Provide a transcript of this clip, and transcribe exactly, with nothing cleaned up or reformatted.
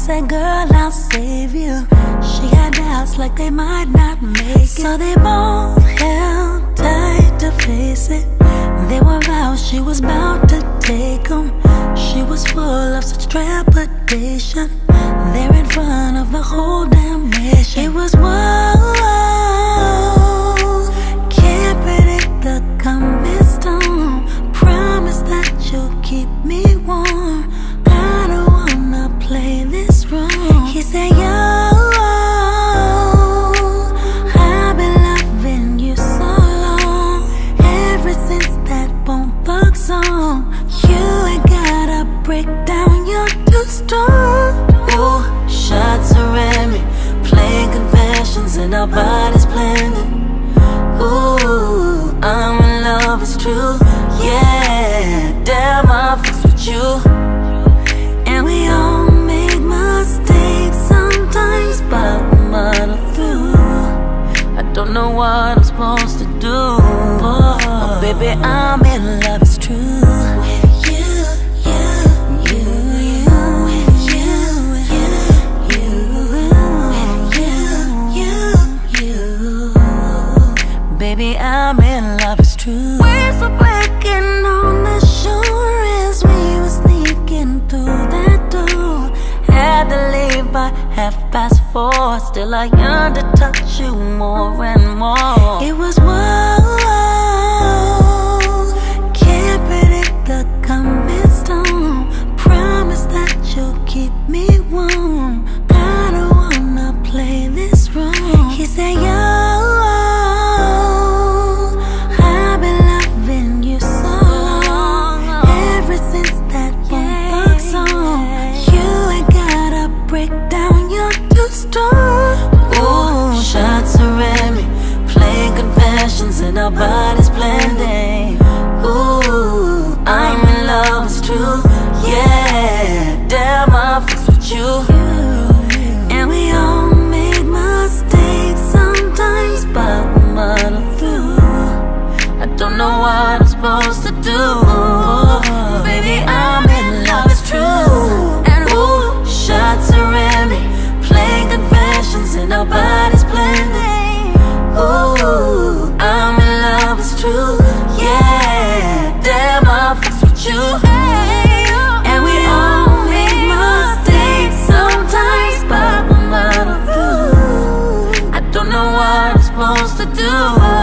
said, girl, I'll save you. She had doubts like they might not make it, so they both held tight to face it. They were vowed she was bound to take 'em. She was full of such trepidation, there in front of the whole damn nation. It was whoa, can't predict the coming storm. Promise that you'll keep me warm. I don't wanna play this wrong. He said, yo, I've been loving you so long, ever since that Bone Thugs song. You ain't gotta break down, you're too strong. Ooh, shots are at me, playing confessions and our bodies blending. Ooh, I'm in love, it's true. Yeah, damn, I'm fixed with you. And we all make mistakes sometimes, but we muddle through. I don't know what I'm supposed to do, oh, baby, I'm in love, it's true. With you, you, you, you, with you, you, you, with you, you, you. Baby, I'm in love, it's true. We're so breaking on the shore as we were sneaking through that door. Had to leave by half past four, still I yearn to touch you more and more. It was whoa, can't predict the coming storm. Promise that you'll keep me warm. I don't wanna play this wrong. He said, yo, I've been loving you so long, ever since that Bone Thugs song. You ain't gotta break down, you're too strong. Ooh, shots are at me, playing confessions and our bodies blending. Ooh, I'm in love, it's true. Yeah, damn, I'm fixed with you. And we all make mistakes sometimes, but we muddle through. I don't know what I'm supposed to do, baby, I'm in love, it's true. And ooh, shots are at me, playing confessions and our bodies blending. Ooh, I'm in love, it's true. Yeah, damn, I'm fixed with you. And we all make mistakes sometimes, but we muddle through. I don't know what I'm supposed to do.